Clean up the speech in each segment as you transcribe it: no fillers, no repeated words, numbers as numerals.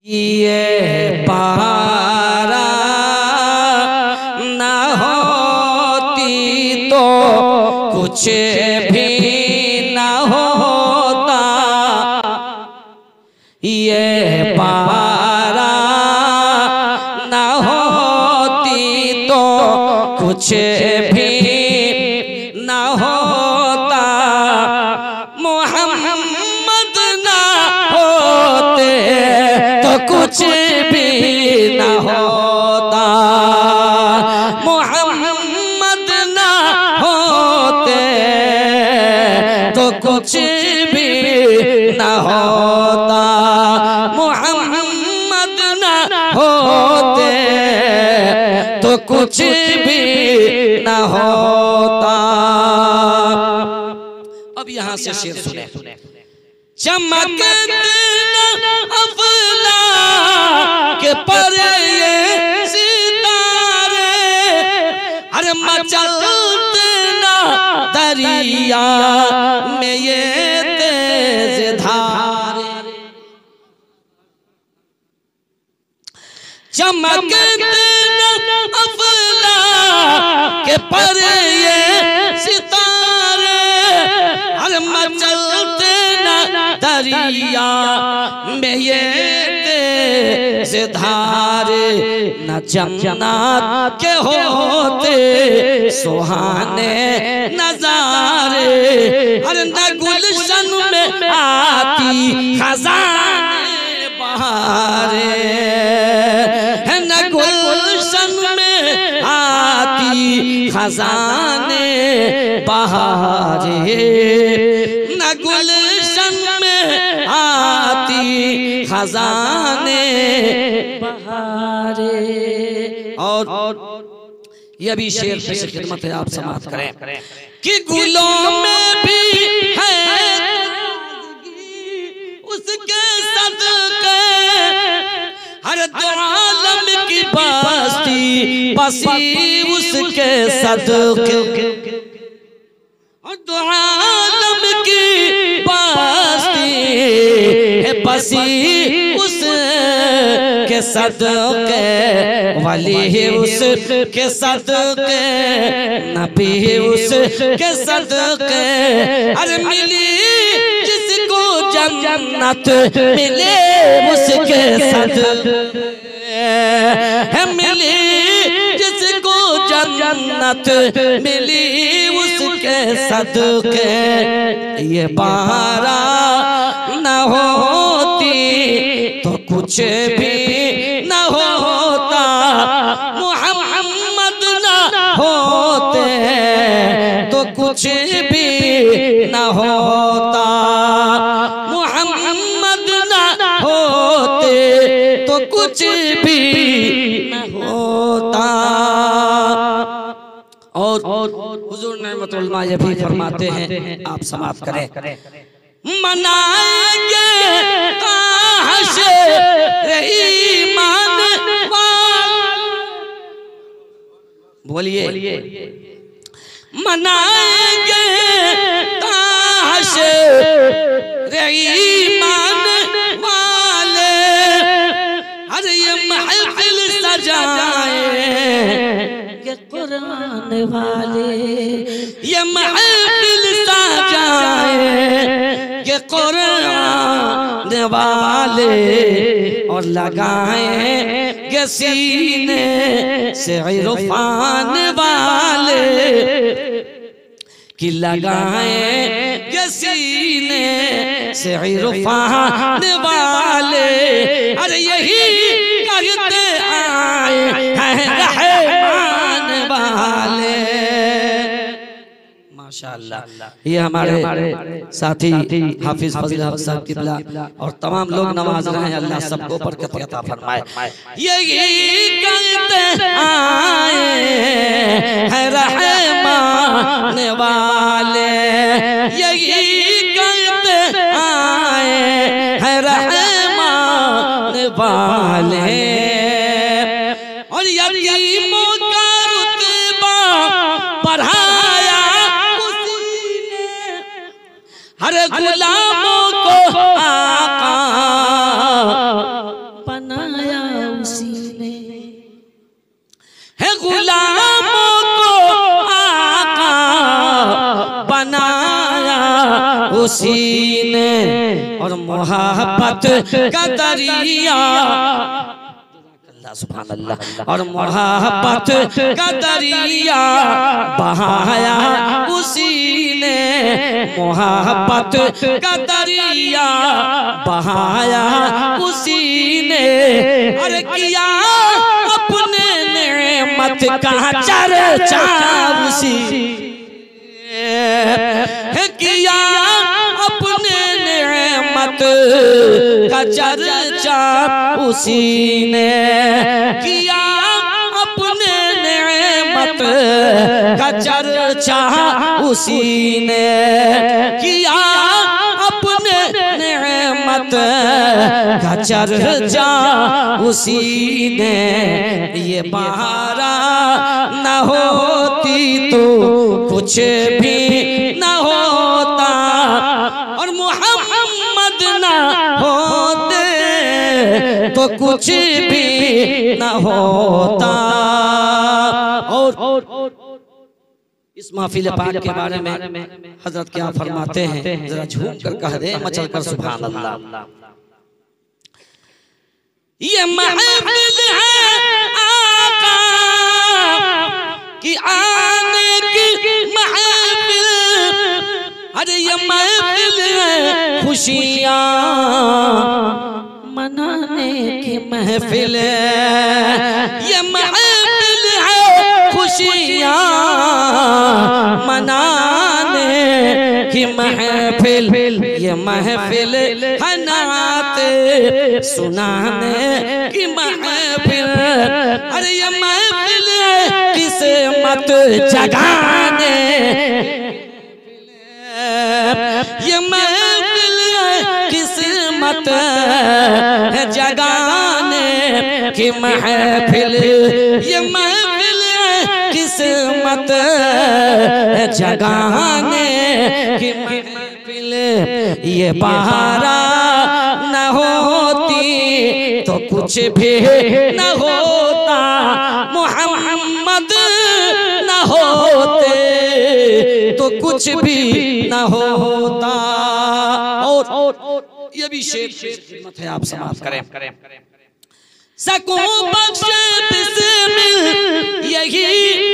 ये पारा न होती तो कुछ भी न होता। ये पारा न होती तो कुछ भी न होता। मोहम्मद ना होते तो कुछ भी न होता। मोहम्मद ना होते तो कुछ भी न होता। मोहम्मद ना होते तो कुछ भी न होता। अब यहां से शेर सुने। चमकते अफला के पर ये सितारे, अरे मचलते ना दरिया में ये तेज धारे। चमकते अफला के पर ये सितारे, अरे मचलते दरिया में ये तेज धारे। न जन्नत के होते सुहाने नजारे, अरे न गुलशन में आती खजाने बहारे। न गुलशन में आती खजाने बहारे। न गुलशन में आती खजाने बहारे। और ये भी शेर पे खिदमत है, आप समाप्त करें कि गुलों में भी है उसके सदके, हर दो आलम की बस्ती बसी उसके सदके। और दो आलम की बस्ती बसी उसके सदके, वली उसके सदके, नबी उसके सदके। अरे मिली जिसको जन्नत मिले उसके सदके, मिली जिसको जन्नत मिली उसके सदके। ये पारा न होती तो कुछ भी न होता। मोहम्मद न होते तो कुछ भी न होता। मोहम्मद न होते तो कुछ भी न होता। और हुजूर नेमतुल उलमा ये भी फरमाते हैं, आप समाप्त करें। मनाएंगे ईमान बोलिए, मनाएंगे ईमान वाले। अरे ये महफिल सजाए ये कुरान वाले, ये महफिल सजाए ये कुरान वाले। और लगाए ये सीने से इरफान वाले, कि लगाए ये सीने से इरफान वाले। अरे यही कहते आए हैं रहमान वाले। माशाअल्लाह, ये हमारे साथी हाफिज फजील हक साहब किबला और तमाम लोग नवाज रहे हैं। अल्लाह सबको बरकत अता फरमाए। यही कहते आए हैं रहमान वाले, यही कहते आए हैं रहमान वाले। और यतीमों का रुतबा बढ़ाया हर गुलामों को आका बनाया उसी ने, है गुलामों को आका बनाया उसी ने, और मोहब्बत का दरिया, सुभान अल्लाह, और मोहब्बत का दरिया बहाया उसी ने, मोहब्बत का दरिया बहाया उसी ने, अरे किया अपने नेमत का चर्चा उसी है, किया अपने नेमत का चर्चा उसी ने, किया अपने नेमत का चर्चा उसी ने, किया अपने नेमत का चर्चा उसी ने, ये बहारा न होती तो कुछ भी न होता, और मोहम्मद ना होते तो कुछ भी न होता। और इस महफिल पाक के बारे में हजरत क्या फरमाते हैं, जरा झूम कर कह दे मचल कर सुभान अल्लाह। ये महफिल है आका की आने की महफिल, अरे ये महफिल है खुशियाँ मनाने की महफिल, ये महफिल है खुशियाँ मनाने की महफिल, ये महफिल है नात सुनाने की महफिल, अरे ये महफिल है किस्मत जगाने, ये महफिल है किस्मत जगाने की महफिल, ये महफिल है किस्मत जगाने की महफिल, ये बहारा न होती तो कुछ भी न होता, मोहम्मद न होते तो कुछ भी न होता। और ये भी शेर खिदमत है, आप समाप्त करें। सको बख्श बिस्मिल यही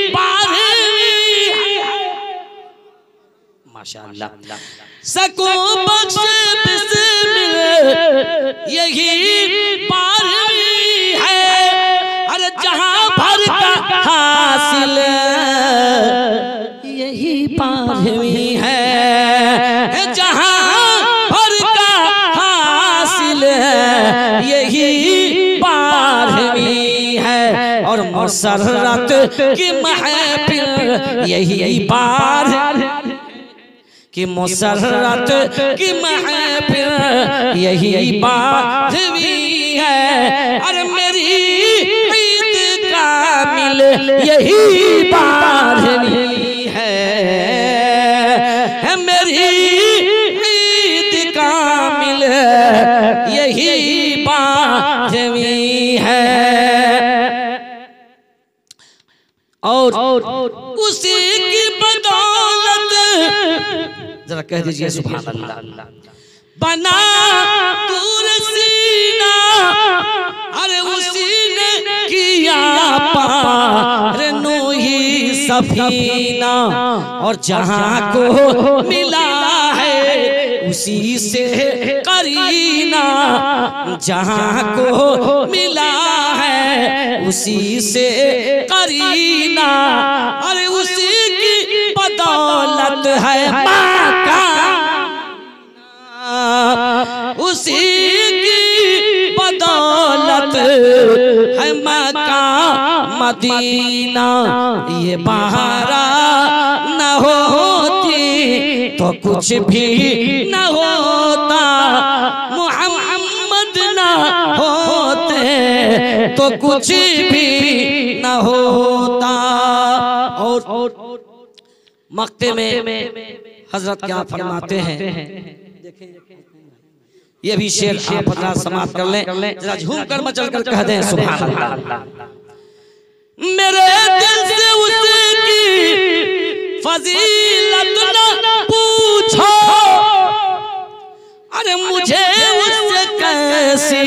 माशाअल्लाह, सको बख्श बिस्मिल यही बारहवीं है, अरे जहां भर का हासिल यही बारहवीं है, जहां भर का हासिल यही बारहवीं है, और मसरत की महफिल यही बार कि मुसर्रत की महफिल यही बारहवीं है, अरे मेरी ईद कामिल यही बारहवीं है, मेरी ईद कामिल यही बारहवीं है, और उसी की बदौलत जरा कह दीजिए सुभान अल्लाह, बना दूर सीना, अरे उसी ने किया पार नूही सफीना, और जहां को मिला है उसी से करीना, जहां को मिला है उसी से करीना, अरे उसी की बदौलत है उसी की बदौलत है मक्का मदीना, ये बहारा न होती तो कुछ भी न होता, मोहम्मद न होते तो कुछ भी न होता। और मक्ते में हजरत क्या फरमाते हैं, ये भी शेर आप हजरात समाप्त कर लें, जरा झूम कर मचल कर कह दें सुभान अल्लाह। मेरे दिल से उसकी फजीलत न पूछो, अरे मुझे उससे कैसी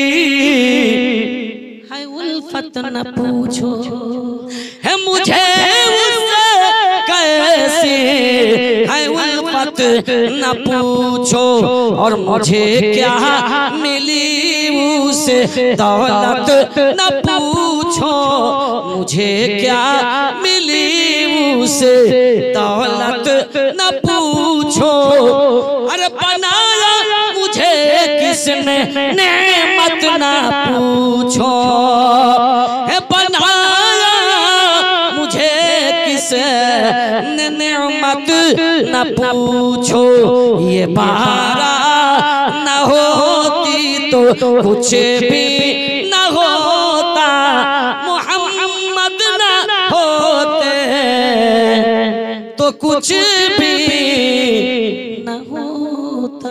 है उल्फत न पूछो, है मुझे उससे कैसी है उल्फत न पूछो, और मुझे क्या मिली उसे दौलत न पूछो, मुझे क्या मिली उसे दौलत न पूछो, अरे बनाया मुझे किसने नेमत न पूछो, है बनाया मुझे किसने नेमत न पूछो, ये बारा न होती तो कुछ भी न होता, मोहम्मद न होते तो कुछ भी न होता।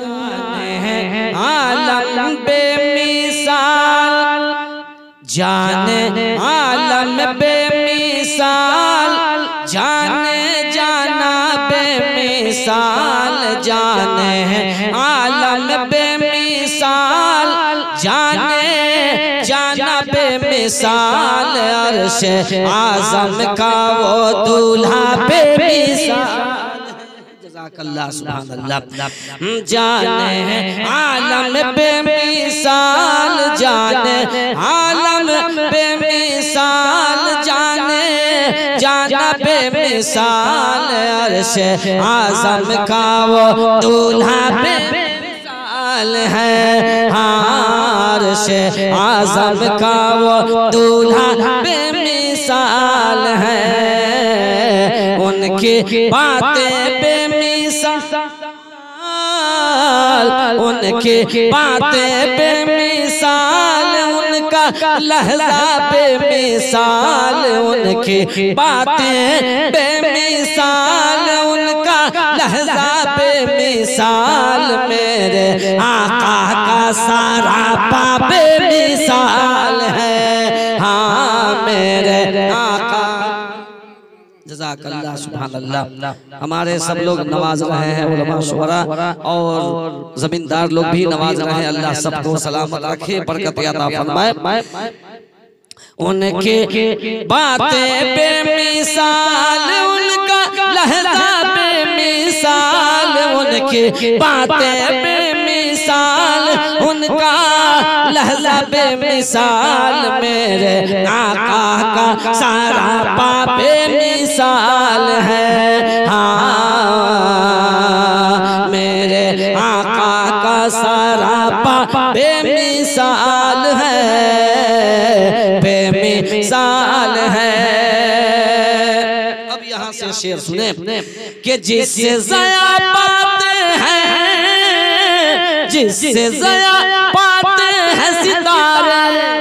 आलम बेमिसाल जाने आलम बेमिसाल, जाने जाना बेमिसाल, जाने आलम बेमिसाल, जाने जाना बेमिसाल, अर्श आज़म का वो दूल्हा बेमिसाल। जज़ाकल्लाह सुभान अल्लाह। जाने आलम बेमिसाल, जाने आलम बेमिसाल, जाने जाना बेमिसाल, अर्श आज़म का वो दूल्हा बेमिसाल है, अर्श आज़म का वो दूल्हा बेमिसाल है, उनकी बातें बेमिसाल, उनकी बातें बेमिसाल, उनका लहज़ा बेमिसाल, उनकी बातें बेमिसाल, उनका लहज़ा बेमिसाल, मेरे आका का सारा पाप बेमिसाल है, हाँ मेरे आका। जज़ाकल्लाह सुभान अल्लाह। हमारे सब लोग नवाज रहे हैं, उलमा शुरा और जमींदार लोग भी नवाज रहे हैं, अल्लाह सबको सलामत रखे, बरकत अता फरमाए। उनके बातें बेमिसाल, उनका लहज़ा बेमिसाल, उनकी बातें बेमिसाल, उनका लहज़ा बेमिसाल, मेरे आका का सारा पाप बेमिसाल है, हाँ मेरे आका का सारा पाप बेमिसाल है, बेमिसाल है। अब यहाँ से शेर सुने कि जिससे ज़या पाते हैं, जिससे ज़या पाते हैं सितारे,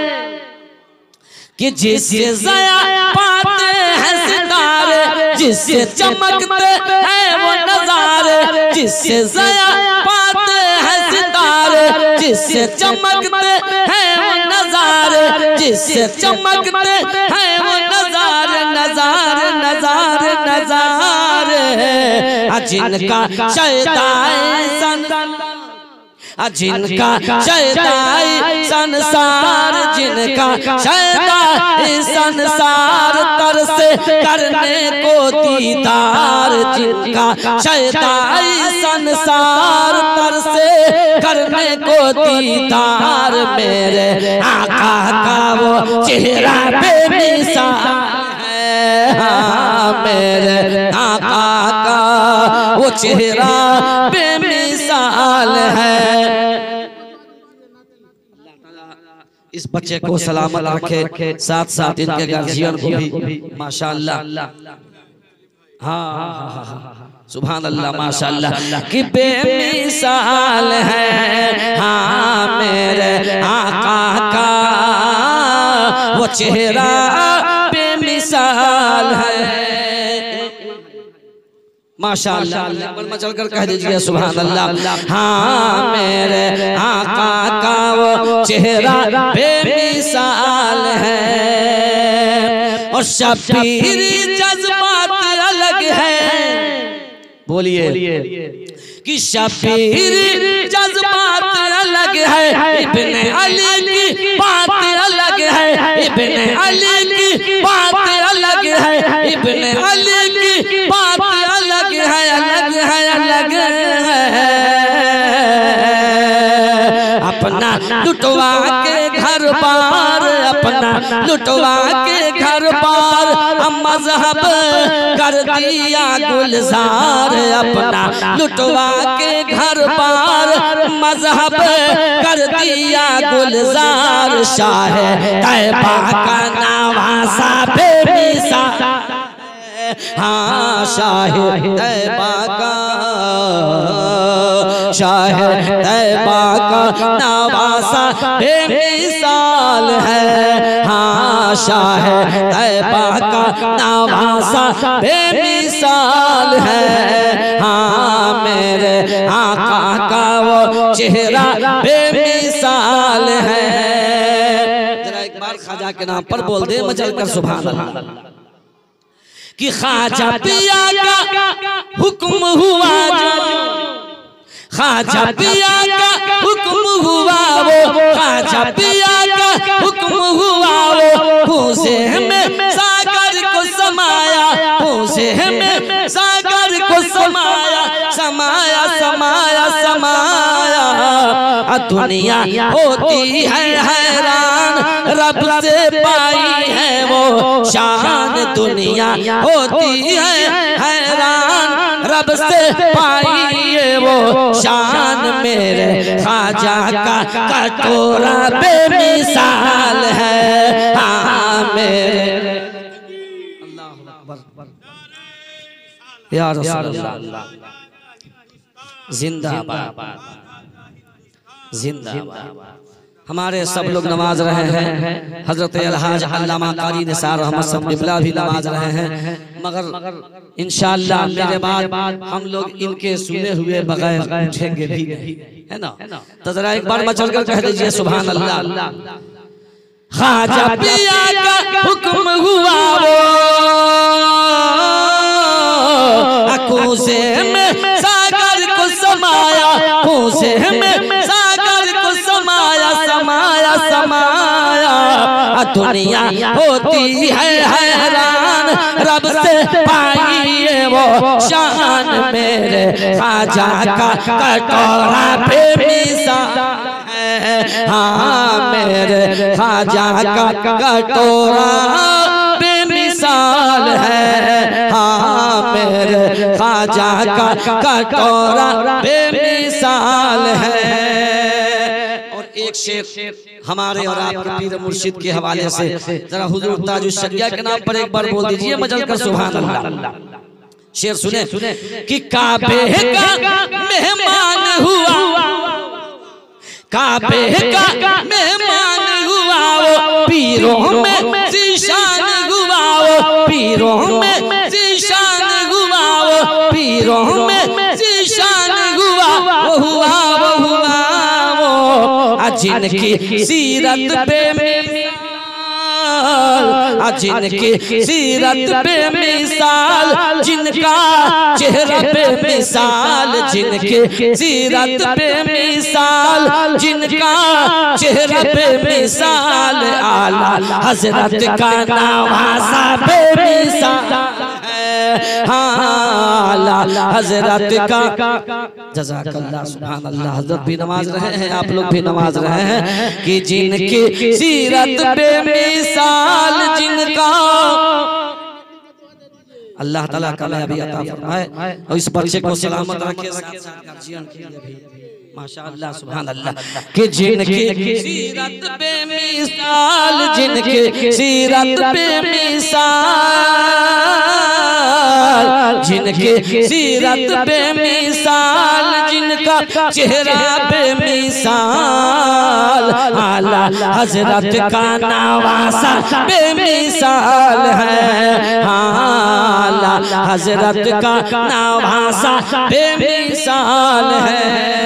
कि जिससे ज़या पाते हैं सितारे, जिससे चमकते हैं वो नज़ारे, जिससे ज़या पाते हैं सितारे, जिससे चमकते हैं वो नज़ारे, जिससे चमकते हैं वो नज़ारे, नज़ारे नज़ारे नज़ारे, जिनका शैतान जिनका शैतान संसार, जिनका शैतान संसार तरसे करने को दीदार, जिनका शैतान संसार तरसे करने को दीदार, मेरे आका का वो चेहरा बेमिसाल है, हाँ मेरे आका का वो चेहरा बेमिसाल है। इस बच्चे को सलामत रखे, साथ साथ इनके गार्जियन को भी माशाअल्लाह, हाँ सुभान अल्लाह माशाअल्लाह, कि बेमिसाल है, हाँ मेरे आका का वो चेहरा बेमिसाल है। माशाअल्लाह में चलकर कह दीजिए सुभान अल्लाह। हाँ मेरे आका का वो चेहरा बेमिसाल है और शबीरी जज्बात अलग है। बोलिए कि शबीरी जज्बात अलग है, इब्ने अली की बात अलग है, इब्ने अली की बात अलग है, इब्ने अली की बात अलग है, अलग है, अलग है। अपना लुटवा के घर पार, अपना लुटवा के घर पार मजहब कर दिया गुलजार, अपना लुटवा के घर पार मजहब कर दिया गुलजार। शाह तैयबा का नवासा बेमिसाल, हाँ शाह तैयबा का, शाह तैयबा का नवासा बेमिसाल है। हाँ शाह तैयबा का नवासा बेमिसाल है। हाँ मेरे आका का वो चेहरा बेमिसाल है। जरा एक बार ख्वाजा के नाम पर बोल दे मचल कर सुभान अल्लाह। कि ख्वाजा पिया का हुक्म हुआ जो, ख्वाजा पिया का हुक्म हुआ वो, ख्वाजा पिया का हुक्म हुआ वो, पूछे में सागर को समाया, पूछे में सागर को समाया, समाया समाया समाया। दुनिया होती है हैरान, रब से पाई है वो शान, दुनिया होती है हैरान, रब से पाई है वो शान। मेरे ख्वाजा का कटोरा बेमिसाल है। हाँ मेरे अल्लाहु अकबर या रसूल अल्लाह, जिंदाबाद जिंदाबाद। हमारे सब लोग नमाज रहे हैं, हजरत अलहाज अल्लामा कारी निसार अहमद साहब क़िबला भी नमाज रहे हैं, मगर इंशाअल्लाह मेरे बाद हम लोग इनके सुने हुए बगैर उठेंगे भी नहीं, है ना। तो जरा एक बार मचल कर कह दीजिए सुभान अल्लाह। ख्वाजा पिया का हुक्म हुआ वो, अकूसे में सागर को समाया, कूसे में सागर को समाया, समाया समाया। दुनिया होती है हैरान, रब से पाई वो शान। मेरे ख्वाजा का कटोरा बेमिसाल है। हाँ मेरे ख्वाजा का कटोरा बेमिसाल है। हाँ मेरे ख्वाजा का कटोरा बेमिसाल है। और एक शेर हमारे और आपके पीर मुर्शिद के हवाले से जरा हुजूर ताजुश्शरिया के नाम पर एक बार बोल दीजिए मजल कर सुभान अल्लाह। शेर सुने कि काबे का मेहमान हुआ, काबे का मेहमान हुआ वो, पीरों में ज़ीशान हुआ वो, पीरों में ज़ीशान हुआ वो, पीरों में ज़ीशान हुआ वो, हुआ वो, हुआ वो। जिनकी सीरत बेमिसाल, जिनकी सीरत बेमिसाल, जिनका चेहरा बेमिसाल, जिनकी सीरत बेमिसाल, जिनका चेहरा बेमिसाल। आला हजरत का नवासा बेमिसाल, आला हजरत का। जज़ाकल्लाह सुभान अल्लाह। हजरत भी नमाज रहे हैं, आप लोग भी नमाज रहे हैं कि जिनकी सीरत बेमिसाल, जिनका अल्लाह ताला कामयाबी अता फरमाए और इस बच्चे को सलामत रखे, माशाअल्लाह सुभान अल्लाह। कि जिनकी सीरत बेमिसाल, जिनकी सीरत बेमिसाल, जिनकी सीरत बेमिसाल, जिनका चेहरा बेमिसाल, आला हजरत का नवासा बेमिसाल है। आला हजरत का नवासा बेमिसाल है।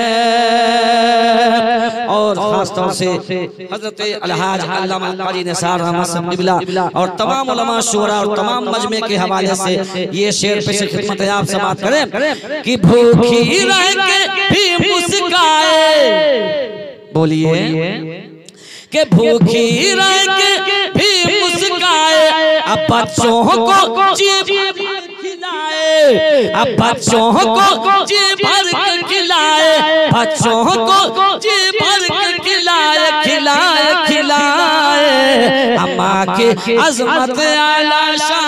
और खास तौर से हजरत अलहाज अल्लामा क़ारी निसार अहमद साहब क़िबला और तमाम उलमा शुरा और तमाम मजमे के हवाले से ये शेर पे से खिदमत आप समात करें कि भूखी रह के भी मुस्काए, बोलिए कि भूखी रह के भी मुस्काए, अब बच्चों को जी भर खिलाए, अब बच्चों को जी भर खिलाए, बच्चों को जी भर खिलाए, खिलाए खिलाए। अम्मा की अजमत आला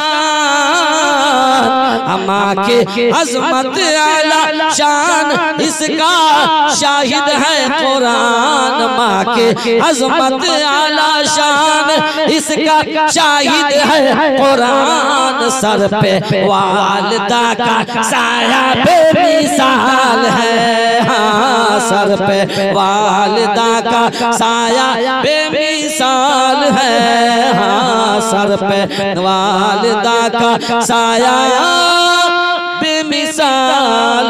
शान, अम्मा की अजमत आला शान, इसका शाहिद है कुरान। माँ के अजमत आला शान, इसका शाहिद है कुरान। सर पे वालिदा का साया बेमिसाल है। हाँ, सर पे वालिदा का साया बेमिसाल है। हाँ, सर पे वालिदा का साया बेमिसाल